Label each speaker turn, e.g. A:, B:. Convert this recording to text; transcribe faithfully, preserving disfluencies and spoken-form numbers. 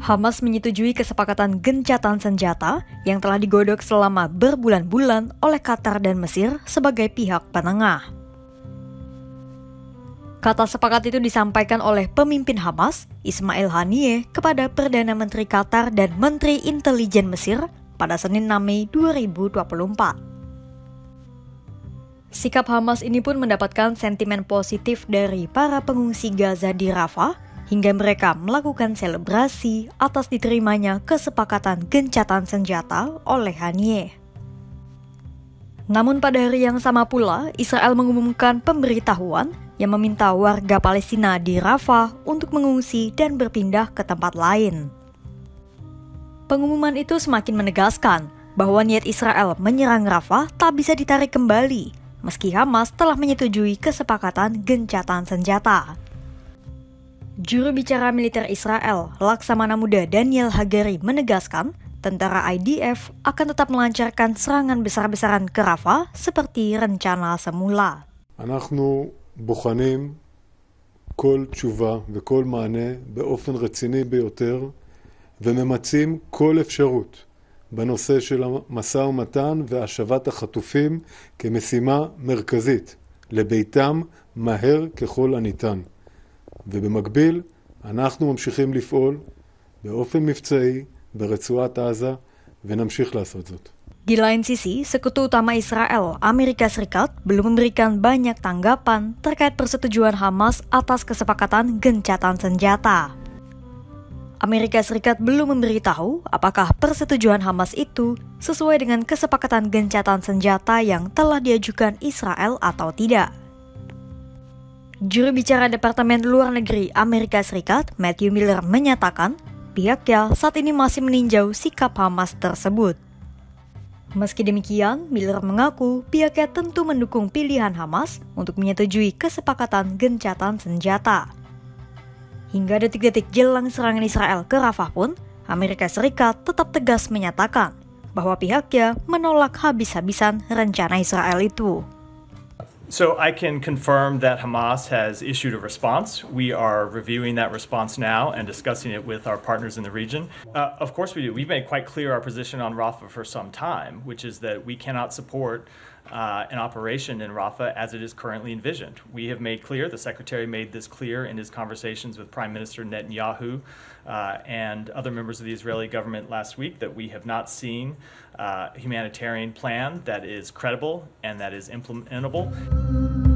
A: Hamas menyetujui kesepakatan gencatan senjata yang telah digodok selama berbulan-bulan oleh Qatar dan Mesir sebagai pihak penengah. Kata sepakat itu disampaikan oleh pemimpin Hamas, Ismail Haniyeh, kepada Perdana Menteri Qatar dan Menteri Intelijen Mesir pada Senin enam Mei dua ribu dua puluh empat. Sikap Hamas ini pun mendapatkan sentimen positif dari para pengungsi Gaza di Rafah, hingga mereka melakukan selebrasi atas diterimanya kesepakatan gencatan senjata oleh Haniyeh. Namun pada hari yang sama pula, Israel mengumumkan pemberitahuan yang meminta warga Palestina di Rafah untuk mengungsi dan berpindah ke tempat lain. Pengumuman itu semakin menegaskan bahwa niat Israel menyerang Rafah tak bisa ditarik kembali, meski Hamas telah menyetujui kesepakatan gencatan senjata. Juru bicara militer Israel, Laksamana Muda Daniel Hagari, menegaskan tentara I D F akan tetap melancarkan serangan besar-besaran ke Rafah seperti rencana semula.
B: אנחנו בוחנים כל תשובה וכל מענה באופן רציני ביותר וממצים כל אפשרות בנושא של המשא ומתן והשבת החטופים כמשימה מרכזית לביתם מהר ככל הניתן. ובמקביל אנחנו ממשיכים לפעול באופן מבצעי ברצועת עזה ונמשיך לעשות זאת.
A: Di lain sisi, sekutu utama Israel, Amerika Serikat, belum memberikan banyak tanggapan terkait persetujuan Hamas atas kesepakatan gencatan senjata. Amerika Serikat belum memberitahu apakah persetujuan Hamas itu sesuai dengan kesepakatan gencatan senjata yang telah diajukan Israel atau tidak. Juru bicara Departemen Luar Negeri Amerika Serikat, Matthew Miller, menyatakan pihaknya saat ini masih meninjau sikap Hamas tersebut. Meski demikian, Miller mengaku pihaknya tentu mendukung pilihan Hamas untuk menyetujui kesepakatan gencatan senjata. Hingga detik-detik jelang serangan Israel ke Rafah pun, Amerika Serikat tetap tegas menyatakan bahwa pihaknya menolak habis-habisan rencana Israel itu.
C: So I can confirm that Hamas has issued a response. We are reviewing that response now and discussing it with our partners in the region. Uh, of course we do. We've made quite clear our position on Rafah for some time, which is that we cannot support uh, an operation in Rafah as it is currently envisioned. We have made clear, the Secretary made this clear in his conversations with Prime Minister Netanyahu uh, and other members of the Israeli government last week, that we have not seen a humanitarian plan that is credible and that is implementable.